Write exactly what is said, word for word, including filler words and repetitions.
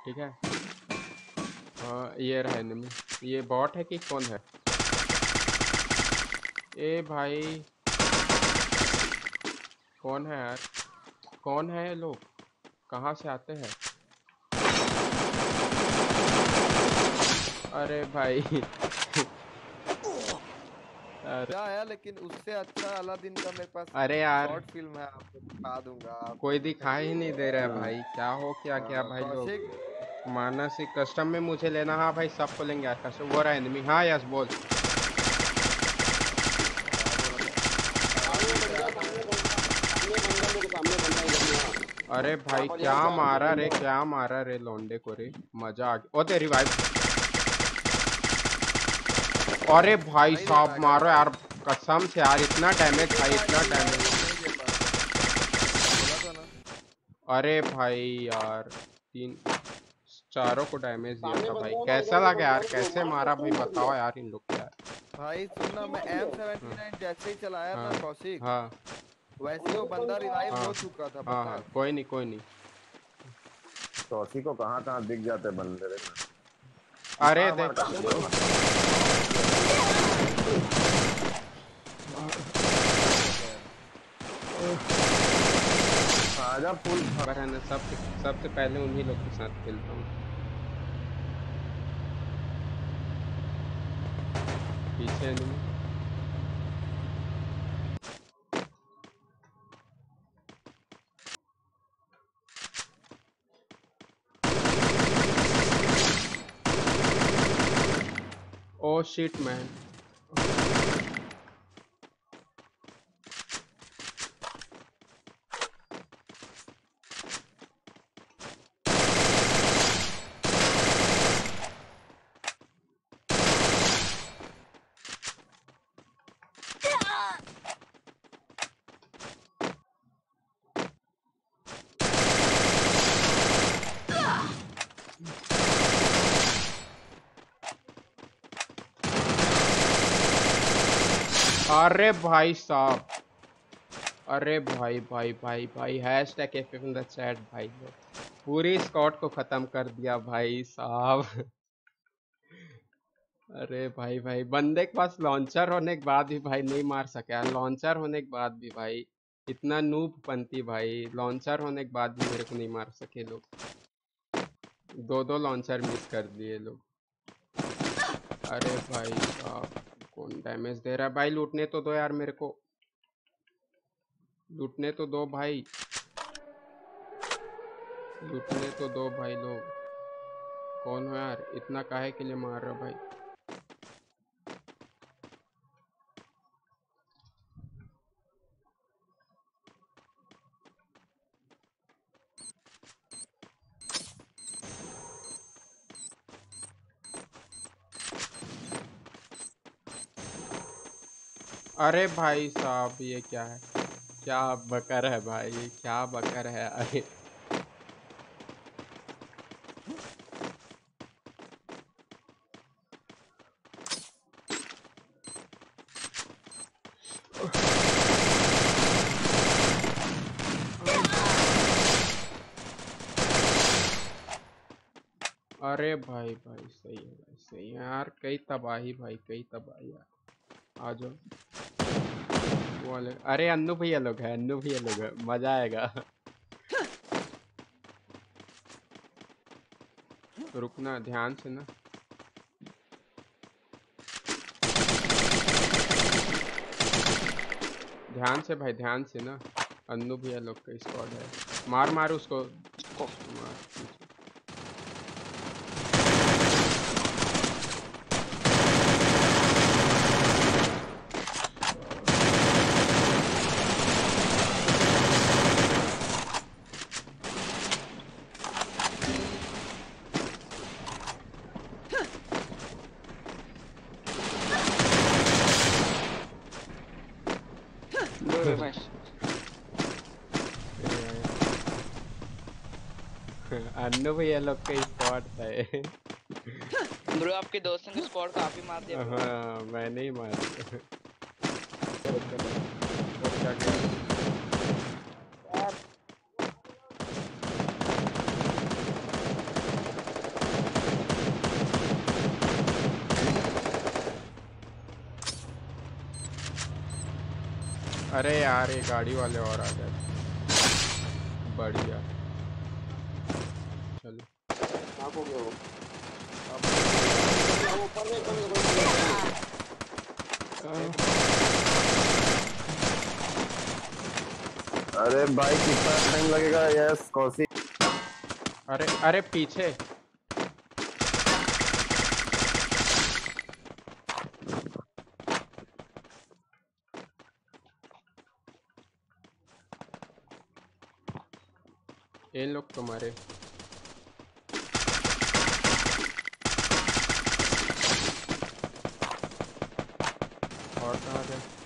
ठीक है। हाँ ये रहा एनिमी। ये बॉट है कि कौन है? ए भाई कौन है यार? कौन है ये लोग? कहाँ से आते हैं? अरे भाई अरे, क्या है, लेकिन उससे अच्छा अलादीन का मेरे पास अरे यार शॉर्ट फिल्म है, आपको दिखा दूंगा, आप कोई दिखाई ही देखेंगे। नहीं दे रहा है भाई, क्या हो क्या क्या हाँ, भाई लोग। कौशिक। मानसिक कस्टम में मुझे लेना। हाँ भाई सबको लेंगे यार कस्टम। वो रहा एनिमी। हाँ यस बोल। क्या बोल रहा था? सामने अलादीन बन पे गया, आ जाए। सामने बन गया, सामने बन गया, मेरे सामने बन रहा है इधर में। हाँ अरे वहाँ भाई पर क्या यार जान के मारा खेल रे, लो। क्या मारा रे लौंडे को रे। मजा आ गया। ओ तेरी भाई। अरे भाई नहीं दे साहब पाएगा मारो यार। रिवाइव। कसम से यार इतना नहीं डैमेज दे भाई, पाएगा इतना रिवाइव, डैमेज। नहीं दे पाएगा। बोला था ना। अरे भाई यार तीन चारों को डैमेज दिया सामने था बन भाई। रहा है ना, कैसा इधर से लगा बन रहा यार, है जो कैसे मार मारा सकते भाई ही मार दिया। बताओ यार इन लोग को यार। भाई सुनना, उसके मैं मार एम दिया। सेवेंटी हाँ नाइन जैसे ही चलाया ना हाँ कौशिक, हाँ वैसे ही वो उधर बन बंदा रहा रिवाइव है। हाँ हो चुका था, हाँ पता हाँ है। कोई नहीं कोई नहीं। चौसी को कहाँ कहाँ दिख जाते बंदे रे ना। अरे मार मार देख कर इधर दियो। बन क्या क्या है? आजा फुल। पर है ना सबसे सबसे पहले उन्हीं लोग के साथ खेलता हूँ। पीछे एनिमी। Oh shit man. अरे भाई साहब। अरे भाई भाई भाई भाई hashtag F in the chat भाई लोग। पूरी स्क्वाड को खत्म कर दिया भाई साहब अरे भाई भाई बंदे के पास लॉन्चर होने के बाद भी भाई नहीं मार सका। लॉन्चर होने के बाद भी भाई इतना नूब पंती भाई, लॉन्चर होने के बाद भी मेरे को नहीं मार सके लोग। दो दो लॉन्चर मिस कर दिए लोग। अरे भाई साहब कौन डैमेज दे रहा है भाई? लूटने तो दो यार मेरे को, लूटने तो दो भाई, लूटने तो दो भाई लोग। कौन हो यार, इतना काहे के लिए मार रहे हो भाई? अरे भाई साहब ये क्या है? क्या बकर है भाई, ये क्या बकर है? अरे अरे भाई भाई सही है भाई सही है यार। कई तबाही भाई, कई तबाही यार। आ जाओ। वो वाले अरे अन्नू भैया लोग है, अन्नू भैया लोग है, मजा आएगा रुकना ध्यान से ना। ध्यान से भाई, ध्यान से ना। अन्नू भैया लोग का स्क्वाड है। मार मार उसको, मार पीछे। लो रमेश। अन्नू भैया लोग का स्क्वाड था ये। ब्रो आपके दोस्तों ने स्क्वाड काफी मार दिया ब्रो। हाँ मैंने ही मार दिया। वो क्या गया? अरे यार ये गाड़ी वाले और आ गए। बढ़िया चलो। नाक हो गया वो। अब वो ऊपर में ऊपर में ऊपर में। अरे भाई कितना टाइम लगेगा? यस कौसी। अरे अरे पीछे ये लोग तुम्हारे और कहाँ गए?